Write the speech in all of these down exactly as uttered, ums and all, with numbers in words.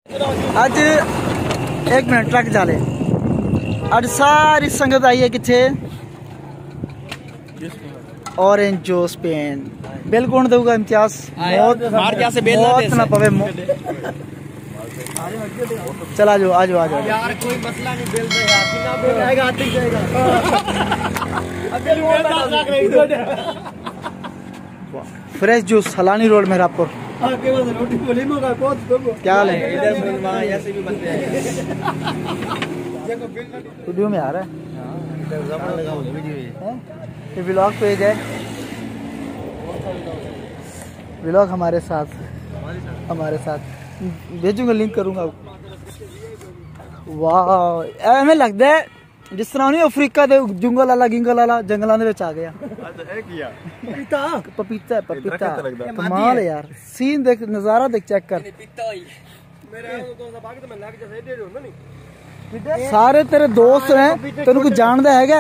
अज एक minute truck जाले अज सारी संगत आई है किथे ऑरेंज जूस पेन बिल कौन देगा इम्तियाज मौत मौत ना पवे चला जाओ आ जाओ आ जाओ यार कोई मसला नहीं बिल दे यार बिना बिल आएगा आते जाएगा fresh juice Halani road Mehrapur रोटी क्या हाल है इधर ऐसे भी बनते हैं वीडियो में आ रहा है ये व्लॉग पेज है व्लॉग हमारे साथ हमारे साथ भेजूंगा लिंक करूंगा वाह एवें लगता है जिस तरह नहीं अफ्रीका दे जंगल वाला गिंगल वाला जंगलों के आ गया पपीता पपीता पपीता कमाल है यार सीन देख नजारा देख चेक कर सारे तेरे दोस्त हैं तेरे को जानता है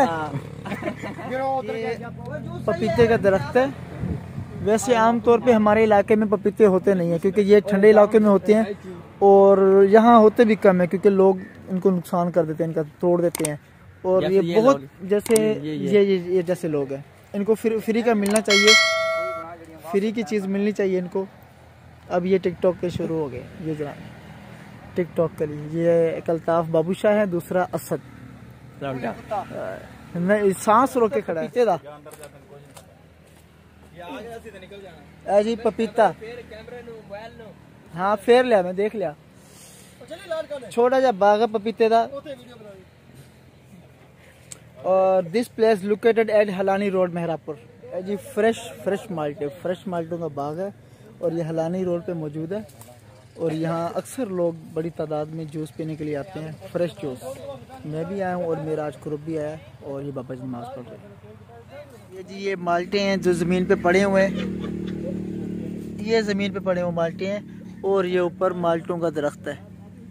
पपीते का दरख्त है वैसे आमतौर पे हमारे इलाके में पपीते होते नहीं है क्योंकि ये ठंडे इलाके में होते हैं और यहाँ होते भी कम है क्योंकि लोग इनको नुकसान कर देते हैं इनका तोड़ देते हैं और ये, ये बहुत जैसे ये ये, ये ये ये जैसे लोग हैं इनको फ्री फ्री का मिलना चाहिए फ्री की चीज़ मिलनी चाहिए इनको। अब ये टिकटॉक के शुरू हो गए ये जरा टिकटॉक के लिए ये एक अल्ताफ बाबूशाह है दूसरा असद मैं सांस रोक के खड़ा है जी पपीता हाँ फेर लिया मैं देख लिया छोटा जा बाग है पपीते का और this place located at Halani road Mehrapur जी फ्रेश फ्रेश माल्टे फ्रेश माल्टों का बाग है और ये हलानी रोड पे मौजूद है और यहाँ अक्सर लोग बड़ी तादाद में जूस पीने के लिए आते हैं फ्रेश जूस। मैं भी आया हूँ और मेरा आज ग्रुप भी आया और ये बाबा जी नमाज पढ़ रहे हैं। ये जी ये माल्टे हैं जो ज़मीन पे पड़े हुए हैं ये ज़मीन पे पड़े हुए माल्टे हैं और ये ऊपर माल्टों का दरख्त है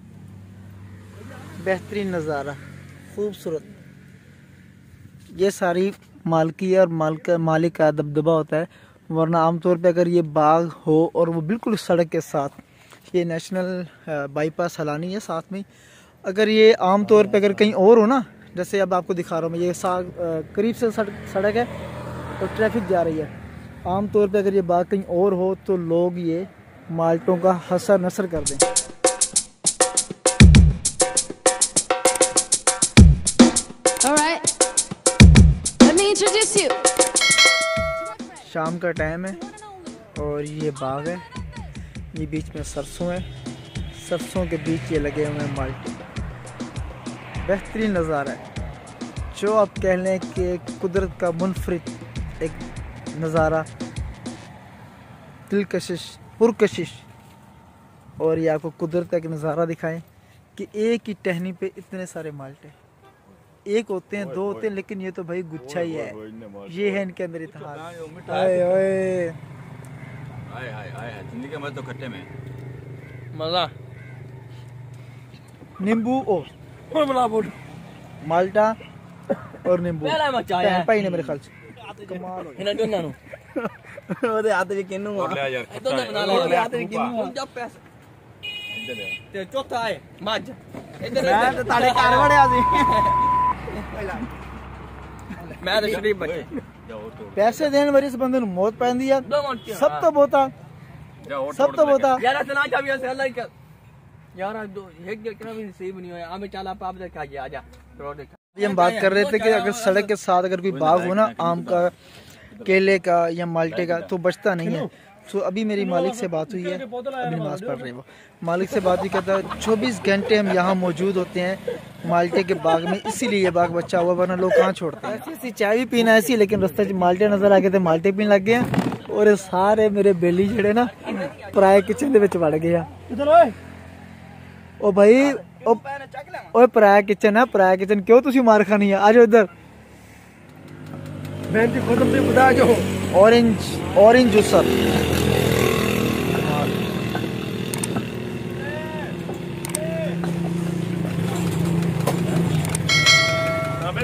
बेहतरीन नज़ारा खूबसूरत। ये सारी मालकी है और मालिक मालिक का दबदबा होता है वरना आमतौर पे अगर ये बाग हो और वो बिल्कुल सड़क के साथ ये नेशनल बाईपास हलानी है साथ में अगर ये आमतौर पे अगर कहीं और हो ना जैसे अब आपको दिखा रहा हूँ मैं ये करीब से सड़क है और ट्रैफिक जा रही है आमतौर पे अगर ये बाग कहीं और हो तो लोग ये माल्टों का हसर नसर कर दें। शाम का टाइम है और ये बाग है ये बीच में सरसों है सरसों के बीच ये लगे हुए हैं माल्टे बेहतरीन नज़ारा है जो आप कह लें कि कुदरत का मुनफरिद एक नज़ारा दिलकशिश पुरकशिश और ये आपको कुदरत का एक नज़ारा दिखाएं कि एक ही टहनी पे इतने सारे माल्टे एक होते हैं दो होते हैं लेकिन ये तो भाई गुच्छा ही है ये है इनके अंदर इतिहास। आए ओए आए आए आए जिंदगी में तो खट्टे में मजा नींबू और मला बोल माल्टा और नींबू भाई ने मेरे ख्याल से कमाल हो इन्हें दोनों नु ओदे आते भी किन्नू ले यार दोनों बना लो आते भी किन्नू जब पैसे ते चौथा है मज इधर मैं तो ताड़े कार वड़या सी मैं तो शरीफ बच्चे पैसे देने वाले इस बंदे ने मौत पैंदी है सब तो बोता सब तो बोता यार सुना जा भी अल्लाह का यार दो एक जगह भी सही नहीं होया हमें चला पाप देखा गया आजा रोड देखा। ये हम बात कर रहे थे कि अगर सड़क के साथ अगर कोई बाग हो ना आम का केले का या माल्टे का तो बचता नहीं है। तो अभी मेरी मालिक से बात हुई है अभी नमाज पढ़ रहे हैं वो मालिक से बात हुई कहता है चौबीस घंटे हम यहाँ मौजूद होते हैं माल्टे के बाग में इसीलिए ये बाग बचा हुआ वरना लोग कहाँ छोड़ते हैं। ऐसी चाय भी पीना ऐसी लेकिन रास्ते में माल्टे नजर आ गए थे माल्टे पीने लग गए और ये सारे मेरे बेली जड़े ना पराए किचन के विच वड़ गए ओ भाई ओए पराया किचन है पराया किचन क्यों तुसी मार खानी है आज इधर ऑरेंज ऑरेंज जूसर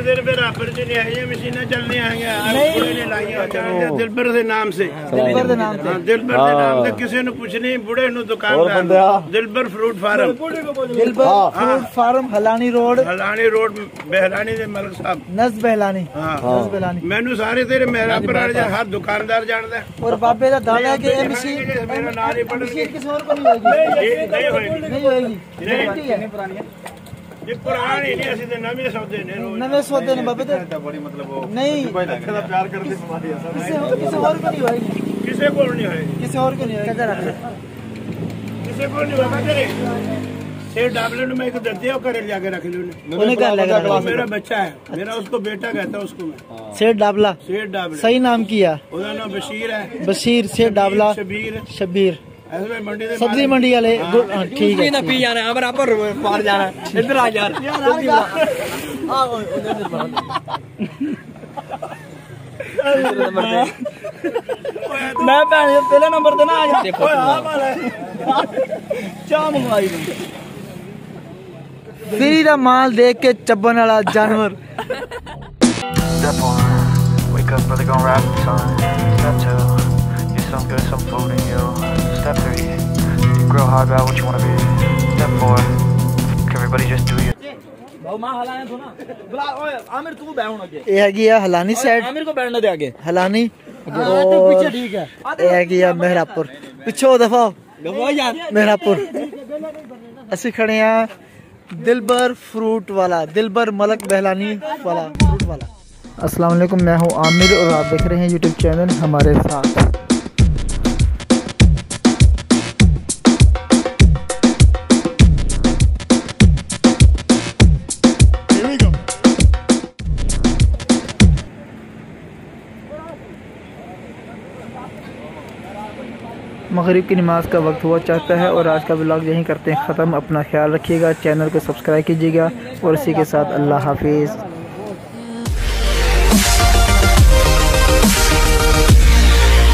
दिन फिर आपस च नहीं मशीना चलनी दिलबर के नाम से दिलबर के नाम से दिलबर के नाम से किसी ने पूछनी बुढ़े नु दुकानदार Dilbar fruit farm Dilbar fruit farm Halani road Halani road Bahlani दे मलिक साहब नस बहलानी नस बहलानी मैनू सारे तेरे मेरा पर हर दुकानदार जानदा और बाबे का दादा के ये मशीन मेरा नाम ही पढ़ मशीन किसी और को नहीं होगी नहीं होएगी नहीं होएगी नहीं पुरानी है ये पुरानी नहीं असि ते नवे सौदे ने रोज नवे सौदे ने बाबे ते बड़ी मतलब वो नहीं प्यार करते बीमारी है किसी किसी और को नहीं होएगी किसी को नहीं होएगी किसी और को नहीं होएगी किधर रख किसी को नहीं होगा तेरे से डाबले में एक दर्दिया करे जाके रख लो उन्हें क्या लगा मेरा बच्चा है मेरा उसको बेटा कहता है उसको मैं सेठ डाबला सेठ डाबले सही नाम किया उसका नाम बशीर है बशीर सेठ डाबला शबीर शबीर ऐसे मंडी दे सब्जी मंडी वाले ठीक है ना पी जाना है बराबर पार जाना है इधर आ यार मैं पहले नंबर देना आ देखो क्या मंगवाई फ्री का माल देख के चब्बन वाला जानवर Step one, wake up early, gon' rap the sun. Step two, get some good, some food in you. Step three, you grow hard about what you wanna be. Step four, everybody just do your Aamir तू बैठ आगे ये हैगी है हलानी side Aamir को बैठने दे आगे हलानी पीछे ठीक है ये हैगी है मेहरापुर पिछो दफा गवा यार मेहरापुर असि खड़े हैं दिलबर फ्रूट वाला दिलबर मलक बहलानी वाला फ्रूट वाला। अस्सलाम वालेकुम, मैं हूं आमिर और आप देख रहे हैं यूट्यूब चैनल हमारे साथ। मगरिब की नमाज का वक्त हुआ चाहता है और आज का व्लॉग यहीं करते हैं ख़त्म। अपना ख्याल रखिएगा, चैनल को सब्सक्राइब कीजिएगा और इसी के साथ अल्लाह हाफिज़।